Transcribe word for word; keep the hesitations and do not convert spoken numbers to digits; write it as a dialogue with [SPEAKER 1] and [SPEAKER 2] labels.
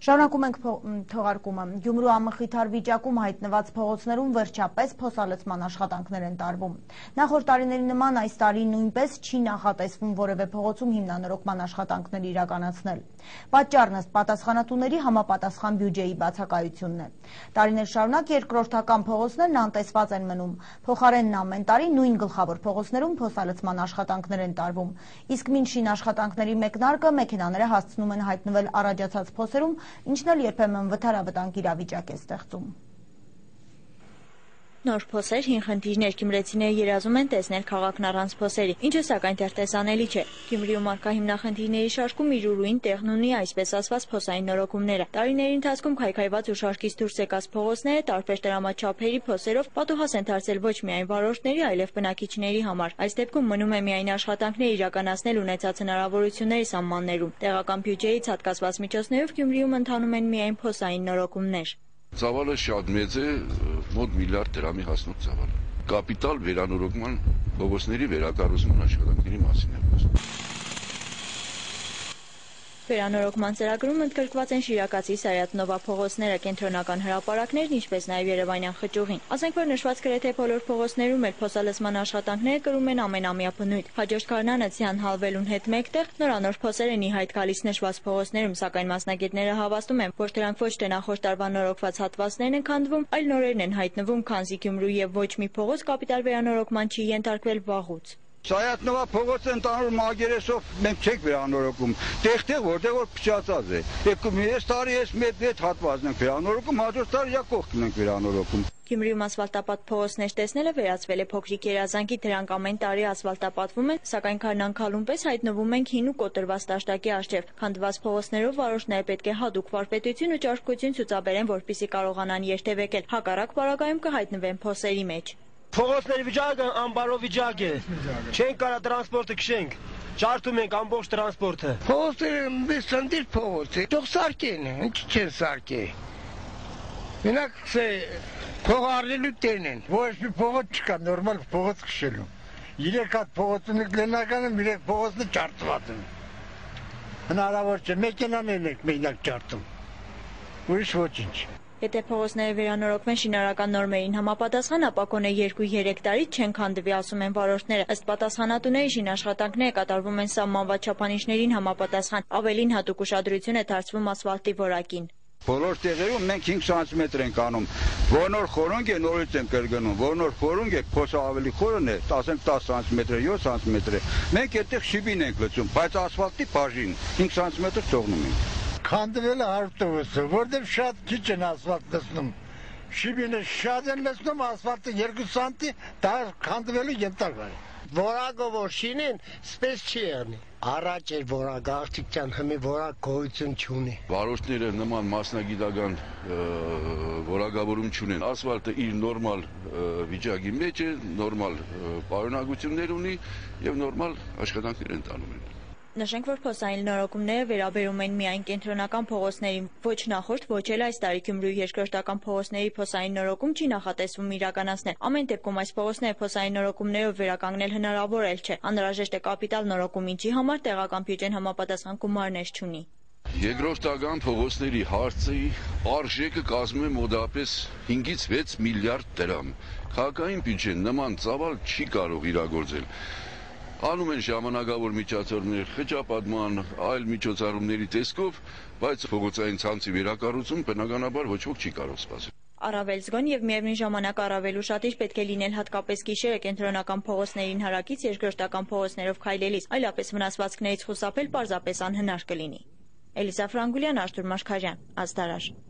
[SPEAKER 1] Շարունակում ենք թողարկումը։ Գյումրու ամխիթար վիճակում հայտնված փողոցներում վերջապես փոսալցման աշխատանքներ են տարվում։ Նախորդ տարիների նման այս տարի նույնպես չի նախատեսվում որևէ փողոցում հիմնանորոգման աշխատանքներ իրականացնել։ Պատճառն ըստ պատասխանատուների համապատասխան բյուջեի բացակայությունն է։ Տարիներ շարունակ երկրորդական փողոցներն անտեսված են մնում։ Փոխարենն ամեն տարի նույն գլխավոր փողոցներում փոսալցման աշխատանքներ են տարվում։ Իսկ մինչ շին աշխատանքների մեկնարկը մեքենաները հասցնում են հայտնվել առաջացած փոսերում, ինչն էլ երբեմն վթարավտանգ իրավիճակ է ստեղծում։ Նոր փոսեր, հին խնդիրներ, գյումրեցիները երազում են տեսնել քաղաքն առանց փոսերի, ինչը սակայն դեռ տեսանելի չէ։ Գյումրիում առկա հիմնախնդիրների շարքում իր ուրույն տեղն ունի այսպես ասված փոսային նորոգումները։ Տարիների ընթացքում քայքայված ու շարքից դուրս եկած փողոցները տարբեր դրամաչափերի փոսերով պատուհաս են դարձել ոչ միայն վարորդների, այլև բնակիչների համար։ Այս դեպքում մնում է միայն աշխատանքներ իրականացնել ունեցած հնարավորությունների սահմաններում։ Տեղական բյուջեից հատկացված միջոցներով Գյումրիում ընթանում են միայն փոսային նորոգումներ։
[SPEAKER 2] Ծավալը շատ մեծ է, մոտ միլիարդ դրամի հասնող ծավալ։ Կապիտալ վերանորոգման փողոցների վերակառուցման աշխատանքների մասին է խոսքը։
[SPEAKER 1] Վերանորոգման ծրագրում ընդգրկված են Շիրակացի Սարյաթնովա փողոցները, կենտրոնական հրապարակներն, ինչպես նաև Երևանյան խճուղին։ Ասենք, որ նշված գրեթե բոլոր փողոցներում էլ փոսալցման աշխատանքները կրում են ամենամյա բնույթ։ Հաջորդ գարնանը ցյան հալվելուն հետ մեկտեղ նորանոր փոսեր են ի հայտ գալիս նշված փողոցներում, սակայն մասնագետները հավաստում են, որ դրանք ոչ թե նախորդ տարվա նորոգված հատվածներն են քանդվում, այլ նորերն են հայտնվում, քանզի Գյումրու եւ ոչ մի փողոց կապիտալ վերանորոգման չի ենթարկվել վաղուց։
[SPEAKER 3] Սարյաթնովա փողոցը ընդհանուր մագերեսով մենք չենք վերանորոգում, տեղ-տեղ որտեղ որ փչացած է։ Այս տարի այս մեծ հատվածն ենք վերանորոգում, հաջորդ տարի յա կողքն ենք վերանորոգում։
[SPEAKER 1] Գյումրիում ասֆալտապատ փողոցներ տեսնելը վերածվել է փոքրիկ երազանքի, դրանք ամեն տարի ասֆալտապատվում են, սակայն քարնանքալուն պես հայտնվում ենք հին ու կոտրված տաշտակի առջև։ Քանդված փողոցներով վարորդները պետք է հատուկ վարպետություն ու ճարպկություն ցուցաբերեն, որպեսզի կարողանան երթևեկել, հակառակ պարագայում կհայտնվեն փոսերի մեջ։
[SPEAKER 4] Փողոցների վիճակը անբարո վիճակ է։ Չենք կարա տրանսպորտը քշենք։ Ջարդում ենք ամբողջ տրանսպորտը։
[SPEAKER 5] Փողոցները մեծ սնդիր փողոց է։ Թող սարքեն, ինչ չեն սարքե։ Մենակ սե փողարելու տերն են։ Ոչ մի փողոց չկա նորմալ փողոց քշելու։ Երեք հատ փողոցն է գլնականը, երեք փողոցն է ջարդված է։ Հնարավոր չէ, մեքենաներն են մենակ ջարդում։ Ուրիշ ոչինչ։
[SPEAKER 1] Եթե փողոցները վերանորոգվեն շինարարական նորմերին համապատասխան, ապա կոնե երկու-երեք տարի չեն քանդվի, ասում են վարորդները։ Ըստ պատասխանատուների շին աշխատանքները կատարվում են սահմանված չափանիշներին համապատասխան, ավելին հատուկ ուշադրություն է դարձվում ասֆալտի որակին։
[SPEAKER 3] Բոլոր տեղերում մենք հինգ սանտիմետր ենք անում։ Որնոր խորունգ է նորից ենք կրկնում, որնոր խորունգ է փոսը ավելի խորն է, ասենք դես սանտիմետր, յոթ սանտիմետր է։ Մենք այդտեղ շիբին ենք լցում, բայց ասֆալտի բաժին հինգ սանտիմետր թողնում ենք։
[SPEAKER 5] Քանդվել է ավտոբուսը, որտեղ շատ քիչ են ասֆալտ լցնում։ Շիբինը շատ են լցնում, ասֆալտը երկու սանտի, դա քանդվելու ենթակա է։
[SPEAKER 4] Որակը որ շինեն, սպես չի եղնի։ Առաջ էր որակը, աղջիկյան հմի որակ գոյություն չունի։
[SPEAKER 2] Վարորդները նման մասնագիտական որակավորում չունեն։ Ասֆալտը իր նորմալ վիճակի մեջ է, նորմալ պարունակություններ ունի եւ նորմալ աշխատանքներ են տանում են։
[SPEAKER 1] Նշենք, որ փոսային նորոգումները վերաբերում են միայն կենտրոնական փողոցներին, ոչ նախորդ, ոչ էլ այս տարի Գյումրիու երկրորդական փողոցների փոսային նորոգում չի նախատեսվում իրականացնել։ Ամեն դեպքում այս փողոցները փոսային նորոգումներով վերականգնել հնարավոր էլ չէ։ Անհրաժեշտ է կապիտալ նորոգում, ինչի համար տեղական բյուջեն համապատասխան գումարներ չունի։
[SPEAKER 2] Երկրորդական փողոցների հարցի արժեքը կազմում է մոտավորապես հինգից վեց միլիարդ դրամ։ Քաղաքային բյուջեն նման ծավալ չի կարող իրագործել։ Անում են ժամանակավոր միջոցառումներ խճապատման, այլ միջոցառումների տեսքով, բայց փողոցային ցանցի վերակառուցում բնականաբար ոչ ոք չի կարող սպասել։
[SPEAKER 1] Առավել զգոն եւ միևնույն ժամանակ առավել ուշադիր պետք է լինել հատկապես գիշերը կենտրոնական փողոցներին հարակից երկրորդական փողոցներով քայլելիս, այլապես վնասվածքներից խուսափել պարզապես անհնար կլինի։ Էլիսա Ֆրանգուլյան, Արթուր Մաշքարյան, Ազդարար։